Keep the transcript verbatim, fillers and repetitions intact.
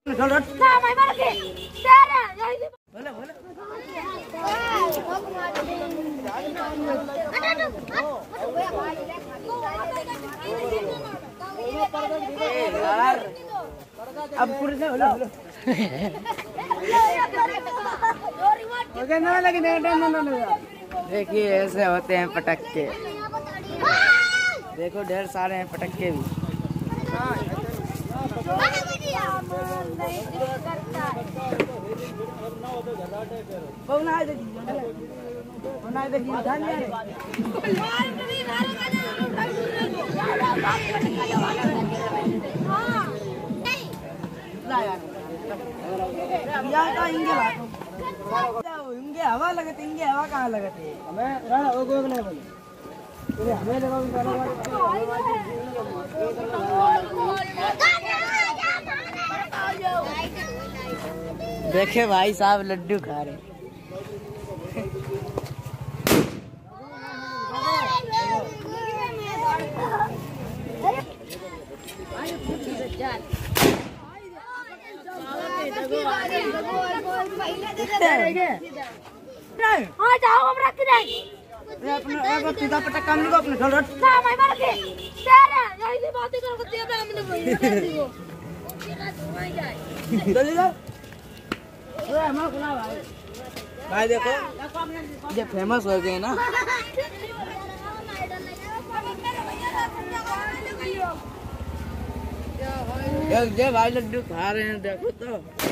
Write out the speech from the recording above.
बोले बोले यार अब पूरे से बोलो बोलो ओके ना लगे ना ना ना देखिए ऐसे होते हैं पटक्के। देखो ढेर सारे हैं पटक्के भी। हिंगे हवा लगते हिंगे हवा कहाँ लगते हमें हमें देखे भाई साहब लड्डू खा रहे। हाँ जाओ हम रख देंगे। अपने एक सीधा पटक काम नहीं को अपने छोड़ ना मैं मर के सर यही से बातें कर करते हैं हमने बोली वो जल्दी जाओ। ओए हम खुला भाई भाई देखो ये फेमस हो गए ना। ये भाई लड्डू खा रहे हैं देखो तो।